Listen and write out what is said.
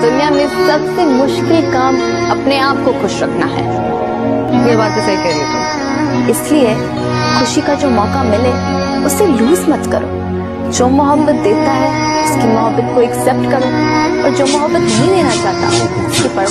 दुनिया में सबसे मुश्किल काम अपने आप को खुश रखना है। ये बात तो सही कह रही हो तुम। इसलिए खुशी का जो मौका मिले उसे लूज मत करो। जो मोहब्बत देता है उसकी मोहब्बत को एक्सेप्ट करो, और जो मोहब्बत नहीं देना चाहता उसकी